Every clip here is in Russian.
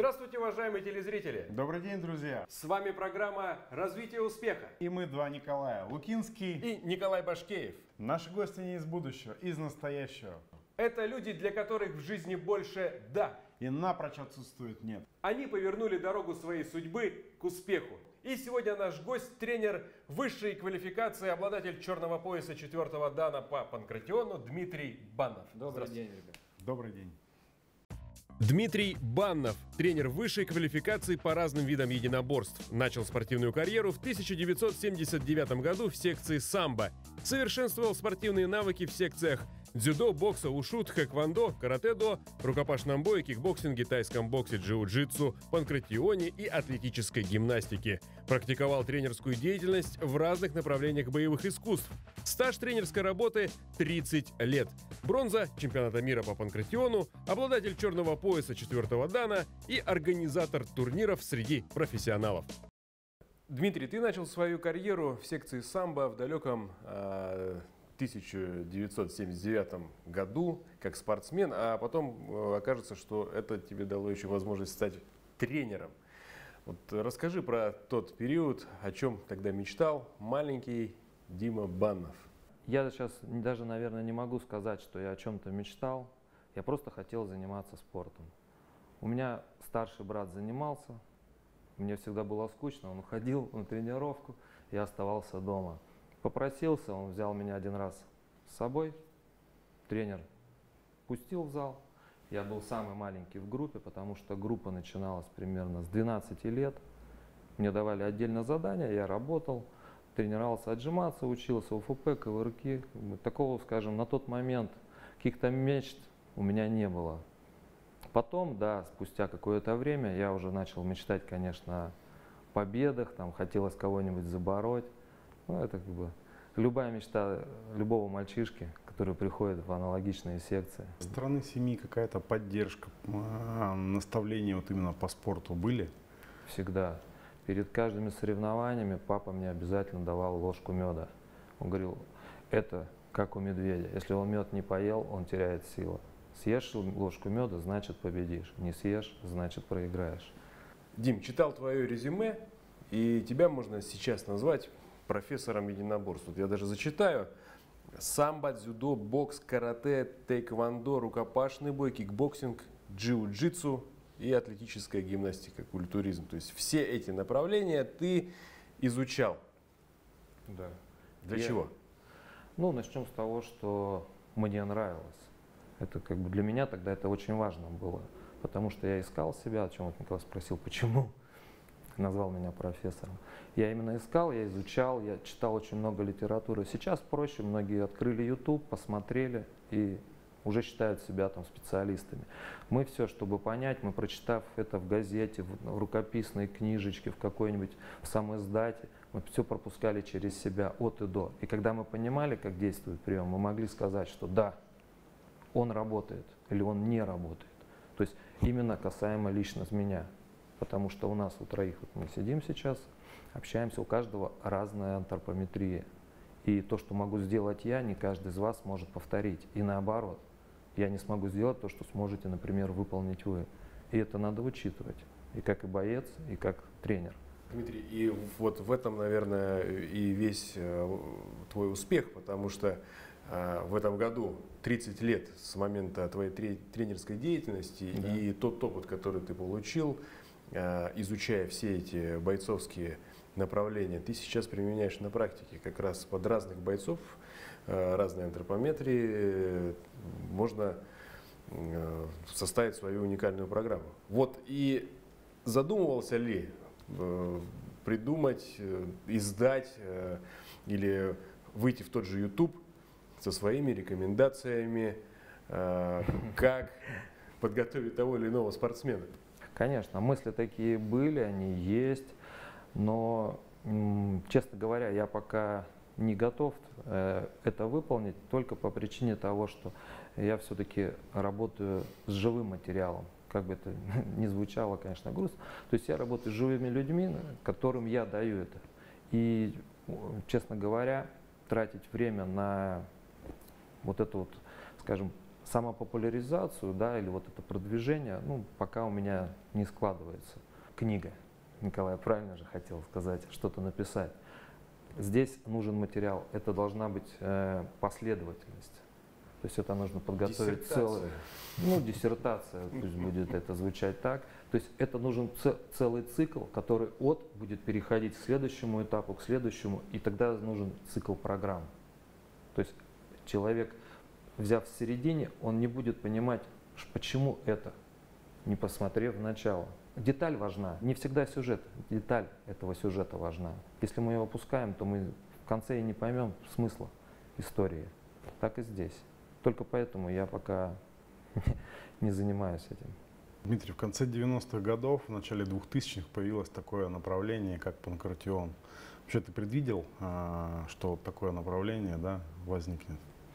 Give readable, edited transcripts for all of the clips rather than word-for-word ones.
Здравствуйте, уважаемые телезрители! Добрый день, друзья! С вами программа «Развитие успеха». И мы два Николая: Лукинский и Николай Башкеев. Наши гости не из будущего, из настоящего. Это люди, для которых в жизни больше «да». И напрочь отсутствует «нет». Они повернули дорогу своей судьбы к успеху. И сегодня наш гость – тренер высшей квалификации, обладатель черного пояса 4-го дана по панкратиону Дмитрий Баннов. Добрый день, ребят. Добрый день. Дмитрий Баннов, тренер высшей квалификации по разным видам единоборств. Начал спортивную карьеру в 1979 году в секции самбо. Совершенствовал спортивные навыки в секциях дзюдо, бокса, ушу, тхэквондо, каратэ-до, рукопашном бое, кикбоксинге, тайском боксе, джиу-джитсу, панкратионе и атлетической гимнастике. Практиковал тренерскую деятельность в разных направлениях боевых искусств. Стаж тренерской работы 30 лет. Бронза чемпионата мира по панкратиону, обладатель черного пояса 4-го дана и организатор турниров среди профессионалов. Дмитрий, ты начал свою карьеру в секции самбо в далеком 1979 году как спортсмен, а потом окажется, что это тебе дало еще возможность стать тренером. Вот расскажи про тот период, о чем тогда мечтал маленький Дима Баннов. Я сейчас даже, наверное, не могу сказать, что я о чем-то мечтал. Я просто хотел заниматься спортом. У меня старший брат занимался, мне всегда было скучно, он уходил на тренировку, я оставался дома. Попросился, он взял меня один раз с собой, тренер пустил в зал. Я был самый маленький в группе, потому что группа начиналась примерно с 12 лет. Мне давали отдельно задания, я работал, тренировался отжиматься, учился УФП, ковырки. Такого, скажем, на тот момент каких-то мечт у меня не было. Потом, да, спустя какое-то время я уже начал мечтать, конечно, о победах, там хотелось кого-нибудь забороть. Ну, это как бы любая мечта любого мальчишки, который приходит в аналогичные секции. Со стороны семьи какая-то поддержка, наставления вот именно по спорту были? Всегда. Перед каждыми соревнованиями папа мне обязательно давал ложку меда. Он говорил, это как у медведя. Если он мед не поел, он теряет силу. Съешь ложку меда, значит победишь. Не съешь, значит проиграешь. Дим, читал твое резюме, и тебя можно сейчас назвать профессором единоборств. Вот я даже зачитаю. Самбо, дзюдо, бокс, карате, тэквондо, рукопашный бой, кикбоксинг, джиу-джитсу и атлетическая гимнастика, культуризм. То есть все эти направления ты изучал. Да. Для чего? Ну, начнем с того, что мне нравилось. Это как бы для меня тогда это очень важно было. Потому что я искал себя, о чем вот Николай спросил, почему назвал меня профессором. Я именно искал, я изучал, я читал очень много литературы. Сейчас проще, многие открыли YouTube, посмотрели и уже считают себя там специалистами. Мы все, чтобы понять, мы, прочитав это в газете, в рукописной книжечке, в какой-нибудь в самоиздате, мы все пропускали через себя от и до. И когда мы понимали, как действует прием, мы могли сказать, что да, он работает или он не работает. То есть именно касаемо лично меня. Потому что у нас у троих, вот мы сидим сейчас, общаемся, у каждого разная антропометрия. И то, что могу сделать я, не каждый из вас может повторить. И наоборот, я не смогу сделать то, что сможете, например, выполнить вы. И это надо учитывать. И как и боец, и как тренер. Дмитрий, и вот в этом, наверное, и весь твой успех, потому что в этом году 30 лет с момента твоей тренерской деятельности, да. И тот опыт, который ты получил, изучая все эти бойцовские направления, ты сейчас применяешь на практике как раз под разных бойцов, разные антропометрии, можно составить свою уникальную программу. Вот и задумывался ли придумать, издать или выйти в тот же YouTube со своими рекомендациями, как подготовить того или иного спортсмена? Конечно, мысли такие были, они есть, но, честно говоря, я пока не готов это выполнить только по причине того, что я все-таки работаю с живым материалом. Как бы это ни звучало, конечно, грустно. То есть я работаю с живыми людьми, которым я даю это. И, честно говоря, тратить время на вот это вот, скажем, самопопуляризацию, да, или вот это продвижение, ну, пока у меня не складывается. Книга. Николай правильно же хотел сказать, что-то написать. Здесь нужен материал, это должна быть последовательность. То есть это нужно подготовить целую, ну, диссертация, пусть будет это звучать так. То есть это нужен целый цикл, который будет переходить к следующему этапу, к следующему, и тогда нужен цикл программ. То есть человек, взяв в середине, он не будет понимать, почему это, не посмотрев в начало. Деталь важна, не всегда сюжет, деталь этого сюжета важна. Если мы его опускаем, то мы в конце и не поймем смысла истории. Так и здесь. Только поэтому я пока не занимаюсь этим. Дмитрий, в конце 90-х годов, в начале 2000-х появилось такое направление, как панкратион. Вообще ты предвидел, что такое направление, да, возникнет?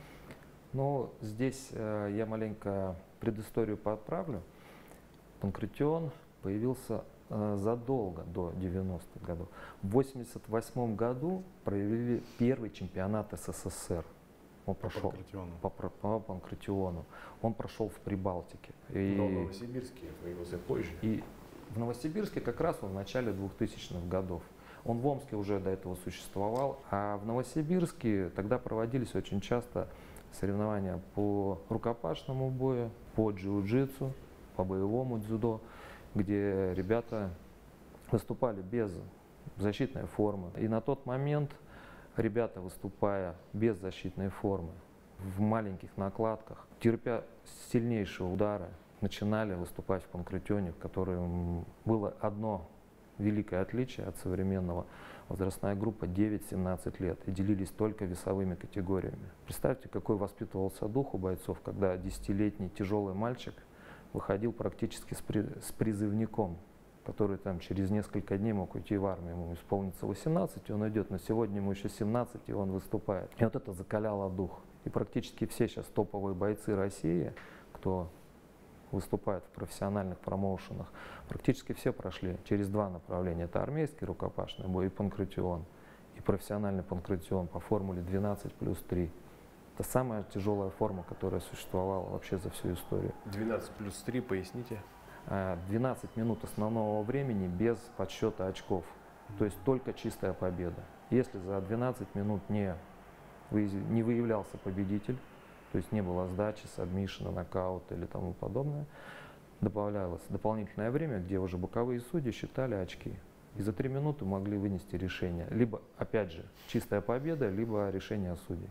Ну, здесь я маленько предысторию подправлю. Панкратион появился задолго до 90-х годов. В 1988 году провели первый чемпионат СССР. Он прошел по панкратиону. Он прошел в Прибалтике. Но в Новосибирске появился позже. И в Новосибирске как раз в начале 2000-х годов. Он в Омске уже до этого существовал, а в Новосибирске тогда проводились очень часто соревнования по рукопашному бою, по джиу-джитсу, по боевому дзюдо, где ребята выступали без защитной формы. И на тот момент ребята, выступая без защитной формы, в маленьких накладках, терпя сильнейшие удары, начинали выступать в панкратионе, в котором было одно великое отличие от современного. Возрастная группа 9-17 лет и делились только весовыми категориями. Представьте, какой воспитывался дух у бойцов, когда 10-летний тяжелый мальчик выходил практически с призывником, который там через несколько дней мог уйти в армию. Ему исполнится 18, и он идет, но сегодня ему еще 17, и он выступает. И вот это закаляло дух. И практически все сейчас топовые бойцы России, кто выступает в профессиональных промоушенах, практически все прошли через два направления. Это армейский рукопашный бой и панкратион. И профессиональный панкратион по формуле 12+3. Это самая тяжелая форма, которая существовала вообще за всю историю. 12+3, поясните. 12 минут основного времени без подсчета очков. То есть только чистая победа. Если за 12 минут не выявлялся победитель, то есть не было сдачи, сабмишена, нокаута или тому подобное, добавлялось дополнительное время, где уже боковые судьи считали очки. И за 3 минуты могли вынести решение. Либо, опять же, чистая победа, либо решение судей.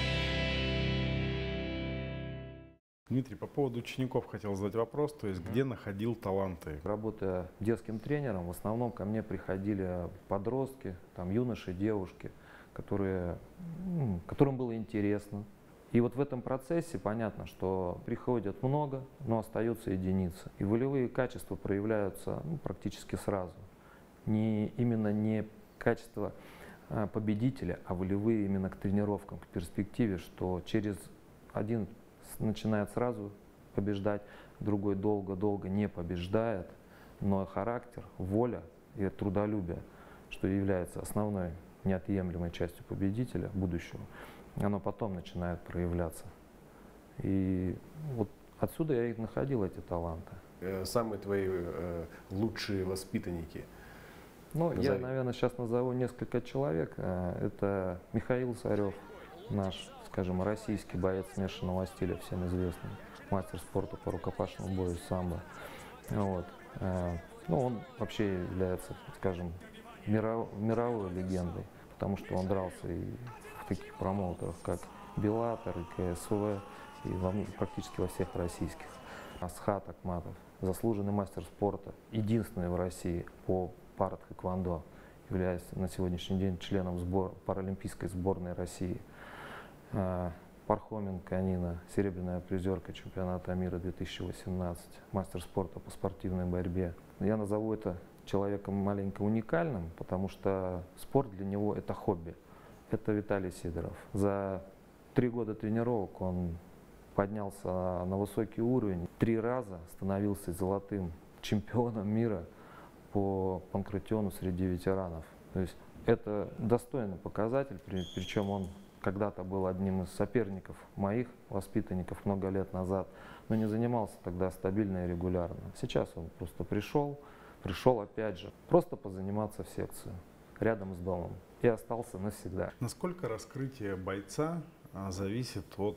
Дмитрий, по поводу учеников хотел задать вопрос, то есть где находил таланты? Работая детским тренером, в основном ко мне приходили подростки, там, юноши, девушки, которым было интересно. И вот в этом процессе понятно, что приходят много, но остаются единицы. И волевые качества проявляются практически сразу. Именно не качество победителя, а волевые именно к тренировкам, к перспективе, что один начинает сразу побеждать, другой долго-долго не побеждает, но характер, воля и трудолюбие, что является основной неотъемлемой частью победителя будущего, оно потом начинает проявляться. И вот отсюда я и находил эти таланты. Самые твои лучшие воспитанники? Ну, я, наверное, сейчас назову несколько человек. Это Михаил Царев, наш, скажем, российский боец смешанного стиля, всем известный, мастер спорта по рукопашному бою самбо. Вот. Ну, он вообще является, скажем, мировой легендой, потому что он дрался и в таких промоутерах, как Беллатор, и КСВ, и практически во всех российских. Асхат Акматов, заслуженный мастер спорта, единственный в России по паратхэквондо, является на сегодняшний день членом паралимпийской сборной России. Пархоменко Нина, серебряная призерка чемпионата мира 2018, мастер спорта по спортивной борьбе. Я назову это человеком маленько уникальным, потому что спорт для него это хобби. Это Виталий Сидоров. За 3 года тренировок он поднялся на высокий уровень, 3 раза становился золотым чемпионом мира по панкратиону среди ветеранов. То есть это достойный показатель, причем он когда-то был одним из соперников моих воспитанников много лет назад, но не занимался тогда стабильно и регулярно. Сейчас он просто пришел опять же, просто позаниматься в секцию рядом с домом и остался навсегда. Насколько раскрытие бойца зависит от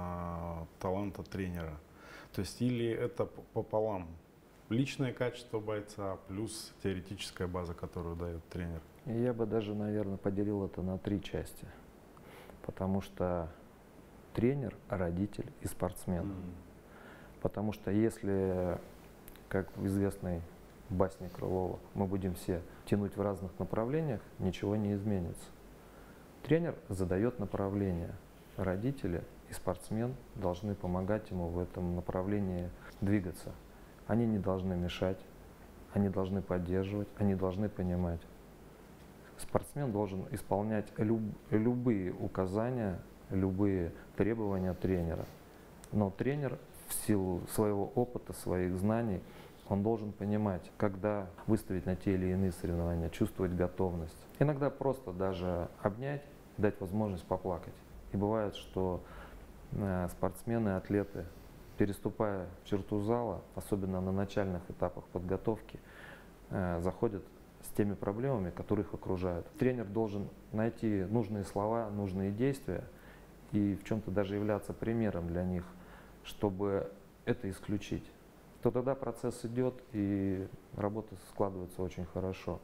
таланта тренера? То есть или это пополам? Личное качество бойца плюс теоретическая база, которую дает тренер? Я бы даже, наверное, поделил это на 3 части. Потому что тренер, родитель и спортсмен. Потому что если, как в известной басне Крылова, мы будем все тянуть в разных направлениях, ничего не изменится. Тренер задает направление. Родители и спортсмен должны помогать ему в этом направлении двигаться. Они не должны мешать, они должны поддерживать, они должны понимать. Спортсмен должен исполнять любые указания, любые требования тренера. Но тренер в силу своего опыта, своих знаний, он должен понимать, когда выставить на те или иные соревнования, чувствовать готовность. Иногда просто даже обнять, дать возможность поплакать. И бывает, что спортсмены, атлеты, переступая черту зала, особенно на начальных этапах подготовки, заходят с теми проблемами, которые их окружают. Тренер должен найти нужные слова, нужные действия и в чем-то даже являться примером для них, чтобы это исключить. То тогда процесс идет и работа складывается очень хорошо.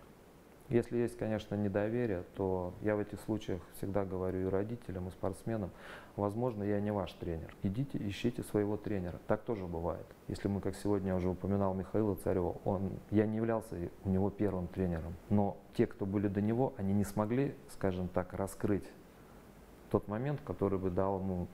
Если есть, конечно, недоверие, то я в этих случаях всегда говорю и родителям, и спортсменам, возможно, я не ваш тренер. Идите, ищите своего тренера. Так тоже бывает. Если мы, как сегодня я уже упоминал Михаила Царева, я не являлся у него первым тренером. Но те, кто были до него, они не смогли, скажем так, раскрыть тот момент, который бы дал ему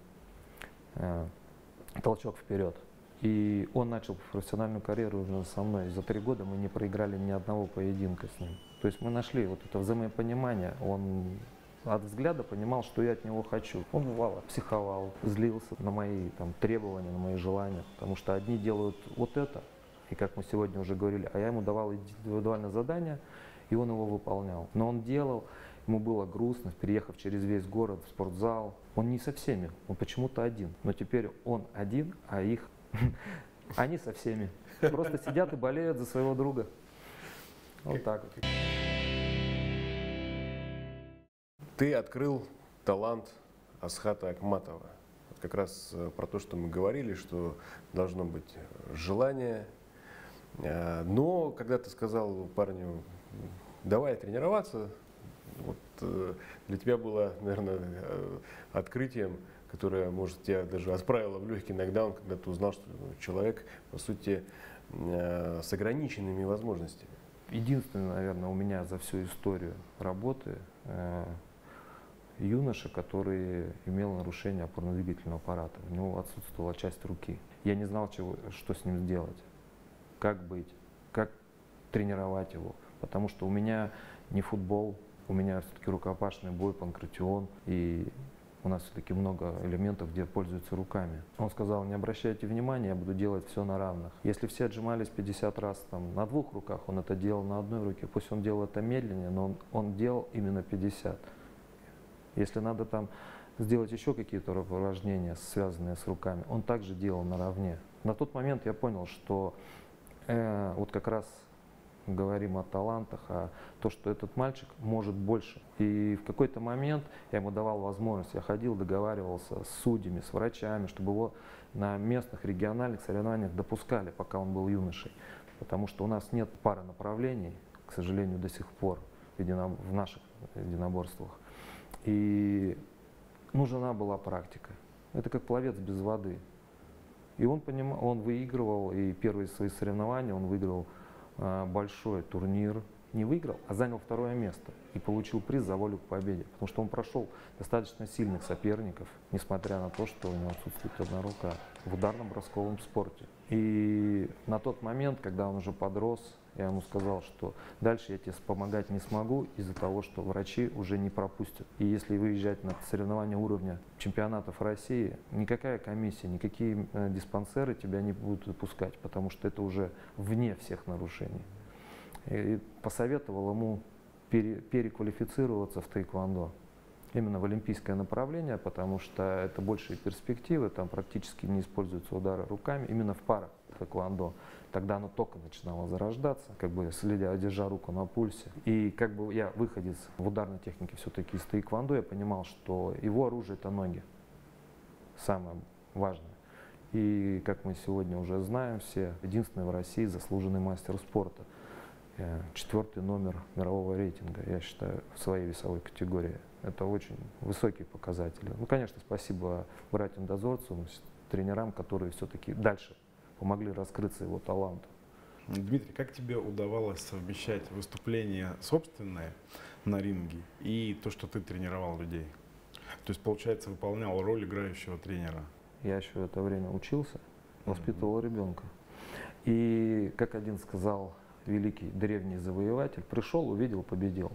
толчок вперед. И он начал профессиональную карьеру уже со мной. За 3 года мы не проиграли ни одного поединка с ним. То есть мы нашли вот это взаимопонимание. Он от взгляда понимал, что я от него хочу. Он бывало психовал, злился на мои требования, на мои желания. Потому что одни делают вот это, и как мы сегодня уже говорили, а я ему давал индивидуальное задание, и он его выполнял. Но он делал, ему было грустно, переехав через весь город в спортзал. Он не со всеми, он почему-то один. Но теперь он один, а их они со всеми. Просто сидят и болеют за своего друга. Вот так вот. Ты открыл талант Асхата Акматова. Вот как раз про то, что мы говорили, что должно быть желание. Но когда ты сказал парню, давай тренироваться, вот, для тебя было, наверное, открытием, которая, может, тебя даже отправила в легкий нокдаун, когда ты узнал, что человек, по сути, с ограниченными возможностями. Единственное, наверное, у меня за всю историю работы юноша, который имел нарушение опорно-двигательного аппарата. У него отсутствовала часть руки. Я не знал, что с ним сделать, как быть, как тренировать его. Потому что у меня не футбол, у меня все-таки рукопашный бой, панкратион. И у нас все-таки много элементов, где пользуются руками. Он сказал, не обращайте внимания, я буду делать все на равных. Если все отжимались 50 раз на 2 руках, он это делал на 1 руке. Пусть он делал это медленнее, но он делал именно 50. Если надо сделать еще какие-то упражнения, связанные с руками, он также делал наравне. На тот момент я понял, что вот как раз говорим о талантах, а то, что этот мальчик может больше. И в какой-то момент я ему давал возможность, я ходил, договаривался с судьями, с врачами, чтобы его на местных региональных соревнованиях допускали, пока он был юношей. Потому что у нас нет пары направлений, к сожалению, до сих пор в наших единоборствах. И нужна была практика. Это как пловец без воды. И он выигрывал, и первые свои соревнования он выиграл большой турнир, не выиграл, а занял 2 место и получил приз за волю к победе, потому что он прошел достаточно сильных соперников, несмотря на то, что у него отсутствует 1 рука в ударном бросковом спорте. И на тот момент, когда он уже подрос, я ему сказал, что дальше я тебе помогать не смогу из-за того, что врачи уже не пропустят. И если выезжать на соревнования уровня чемпионатов России, никакая комиссия, никакие диспансеры тебя не будут выпускать, потому что это уже вне всех нарушений. И посоветовал ему переквалифицироваться в тэквондо. именно в олимпийское направление, потому что это большие перспективы, там практически не используются удары руками, именно в парах тэквондо. Тогда оно только начинало зарождаться, как бы следя, держа руку на пульсе. И как бы я, выходец в ударной технике все-таки из тэквондо, я понимал, что его оружие — это ноги. Самое важное. И, как мы сегодня уже знаем все, единственный в России заслуженный мастер спорта. 4-й номер мирового рейтинга, я считаю, в своей весовой категории. Это очень высокие показатели. Ну, конечно, спасибо братьям-дозорцам, тренерам, которые все-таки дальше помогли раскрыться его таланту. Дмитрий, как тебе удавалось совмещать выступления собственные на ринге и то, что ты тренировал людей? То есть, получается, выполнял роль играющего тренера? Я еще в это время учился, воспитывал ребенка. И, как один сказал великий древний завоеватель, пришел, увидел, победил.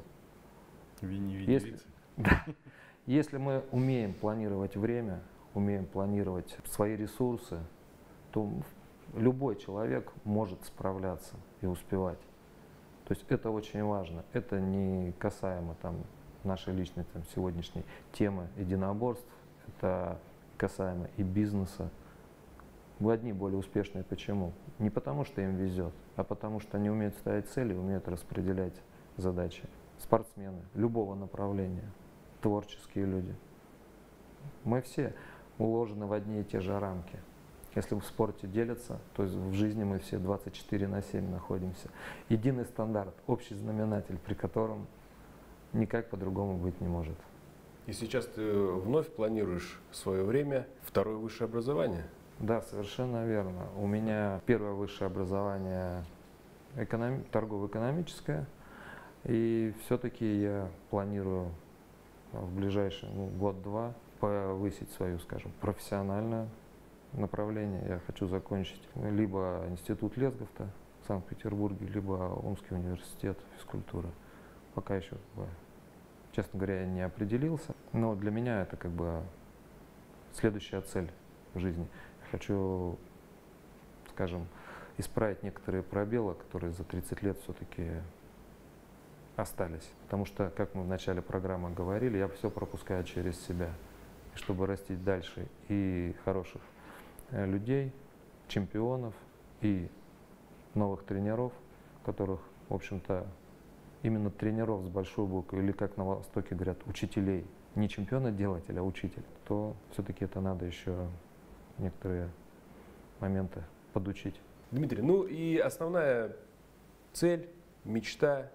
Если мы умеем планировать время, умеем планировать свои ресурсы, то любой человек может справляться и успевать. То есть это очень важно. Это не касаемо там, нашей личной там, сегодняшней темы единоборств, это касаемо и бизнеса. Одни более успешные. Почему? Не потому, что им везет, а потому, что они умеют ставить цели, умеют распределять задачи. Спортсмены любого направления, творческие люди. Мы все уложены в одни и те же рамки. Если в спорте делятся, то в жизни мы все 24/7 находимся. Единый стандарт, общий знаменатель, при котором никак по-другому быть не может. И сейчас ты вновь планируешь в свое время второе высшее образование? Да, совершенно верно. У меня первое высшее образование торгово-экономическое. И все-таки я планирую в ближайший год-два повысить свое, скажем, профессиональное направление. Я хочу закончить либо институт Лесговта в Санкт-Петербурге, либо Омский университет физкультуры. Пока еще, честно говоря, я не определился. Но для меня это как бы следующая цель в жизни. Я хочу, скажем, исправить некоторые пробелы, которые за 30 лет все-таки остались. Потому что, как мы в начале программы говорили, я все пропускаю через себя. И чтобы растить дальше и хороших людей, чемпионов и новых тренеров, которых, в общем-то, именно тренеров с большой буквы, или как на Востоке говорят, учителей, не чемпиона-делатель, а учитель, то все-таки это надо еще некоторые моменты подучить. Дмитрий, ну и основная цель, мечта.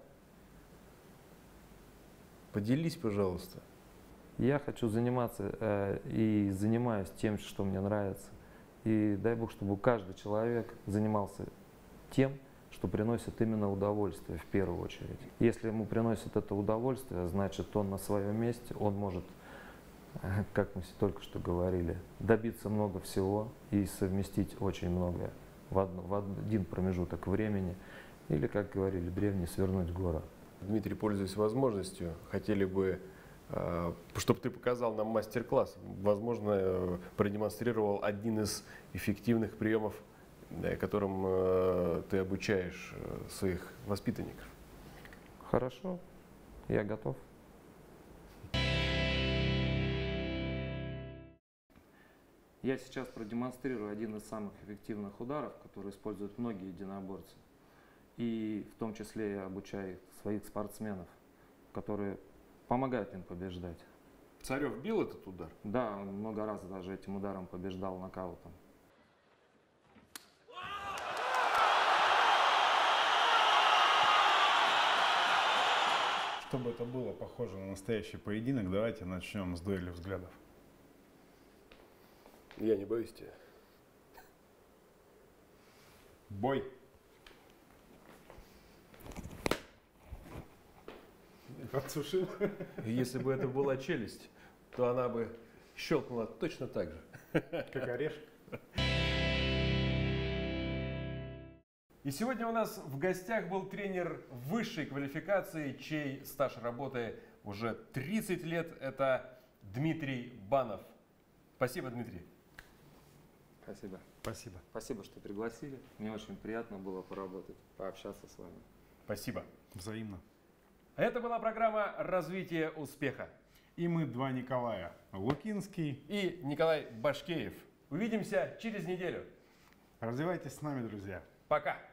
Поделись, пожалуйста. Я хочу заниматься и занимаюсь тем, что мне нравится. И дай Бог, чтобы каждый человек занимался тем, что приносит именно удовольствие в первую очередь. Если ему приносит это удовольствие, значит он на своем месте, он может, как мы только что говорили, добиться много всего и совместить очень многое в один промежуток времени. Или, как говорили древние, свернуть горы. Дмитрий, пользуясь возможностью, хотели бы, чтобы ты показал нам мастер-класс, возможно, продемонстрировал один из эффективных приемов, которым ты обучаешь своих воспитанников. Хорошо, я готов. Я сейчас продемонстрирую один из самых эффективных ударов, который используют многие единоборцы. И в том числе я обучаю своих спортсменов, которые помогают им побеждать. Царев бил этот удар? Да, он много раз даже этим ударом побеждал нокаутом. Чтобы это было похоже на настоящий поединок, давайте начнем с дуэли взглядов. Я не боюсь тебя. Бой. Подсушил. Если бы это была челюсть, то она бы щелкнула точно так же. Как орешек. И сегодня у нас в гостях был тренер высшей квалификации, чей стаж работы уже 30 лет. Это Дмитрий Банов. Спасибо, Дмитрий. Спасибо. Спасибо. Спасибо, что пригласили. Мне очень приятно было поработать, пообщаться с вами. Спасибо. Взаимно. Это была программа «Развитие успеха». И мы два Николая: Лукинский и Николай Башкеев. Увидимся через неделю. Развивайтесь с нами, друзья. Пока.